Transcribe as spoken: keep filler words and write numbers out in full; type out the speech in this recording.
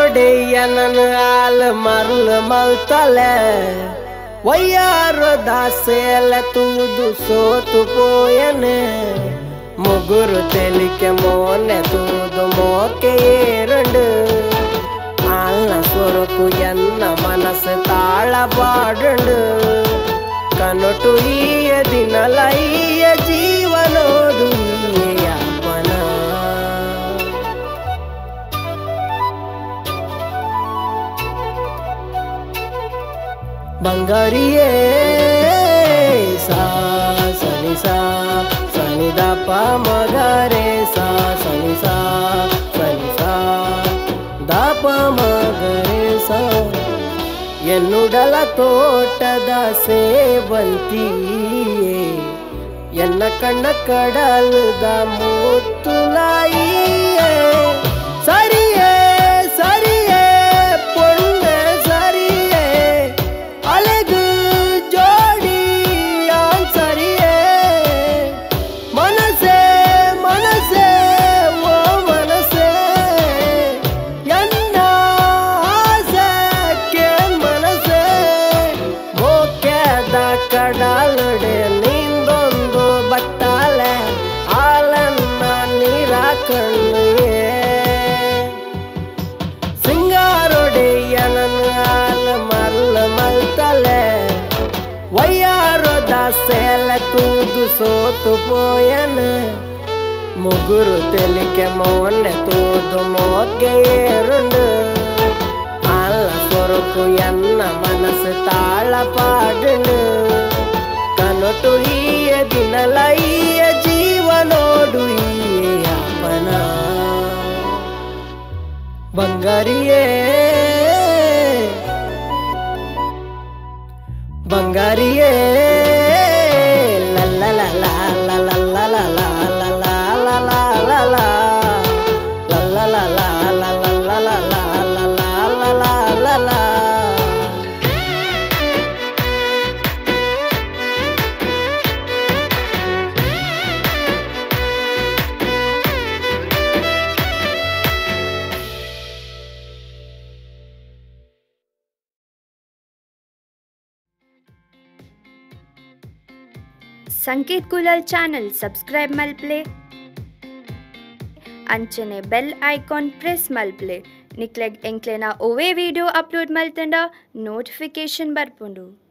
सिंगारोडेयनन आल मरल मलतले वय्यारो दासेल तूदु सोतु पोयने मुगुरु तेलिके मोने तूदु मोके एरंडु आल्न सोरकु यन्न मनस ताळबाडंडु कनोटु ईय दिनल ईय जीवनोदु ईय यापन बंगारिये सा सनि सा सनि द प म ग रे सा सनि सा सनि सा द प म ग रे सा ಎನ್ನುಡಲ ತೋಟದ ಸೇವಂತಿಯೇ ಎನ್ನ ಕಣ್ಣ ಕಡಲದ ಮುತ್ತುಲಾಯಿಯೇ ಸರಿಯೇ ಸರಿಯೇ ಪೊಣ್ಣ ಸರಿಯೇ ಅಲೆಗು ಜೋಡಿ ಆನ್ ಸರಿಯೇ ಮನಸೇ ಮನಸೇ ಓ ಮನಸೇ ಎನ್ನ ಕಡಲಡೆ ನಿಂದೊಂದು ಬತ್ತಾಳೆ ಹಾಲನ್ನ ನೀರ ಕಣ್ಣುಯೇ ಸಿಂಗಾರೊಡೆಯನನ್ನು ಹಾಲ ಮರಲ ಮಲ್ತಲೆ ವಯ್ಯಾರೋ ದಾಸೆಲ ತೂದು ಸೋತು ಪೋಯನ ಮುಗುರು ತೆಲಿಕೆ ಮೊನ್ನೆ ತೂದು ಮೋಗೆ ಏರುಂಡು ಸೊರಕು ಎನ್ನ ಮನಸ್ಸು ತಾಳಪಾಡುಂಡು ಕನೊಟು ಈಯ ದಿನಲ ಈಯ ಜೀವನೋಡು ಈಯ ಯಾಪನ ಬಂಗಾರಿಯೇ ಬಂಗಾರಿಯೇ ಲಲ್ಲ ಲಲ್ಲ ಲಲ್ಲ ಲಲ್ಲ ಲಲ್ಲ ಲಲ್ಲ संकेत कुलाल ಚಾನಲ್ ಸಬ್ಸ್ಕ್ರೈಬ್ ಮಲ್ಪ್ಲೆ ಅಂಚನೆ ಬೆಲ್ ಐಕಾನ್ ಪ್ರೆಸ್ ಮಲ್ಪ್ಲೆ ನಿಕ್ಲೆಗ್ ಎಂಕ್ಲೆನ ಒವೆ ವಿಡಿಯೋ ಅಪ್ಲೋಡ್ ಮಲ್ತಂಡ ನೋಟಿಫಿಕೇಶನ್ ಬರ್ಪುಂಡು.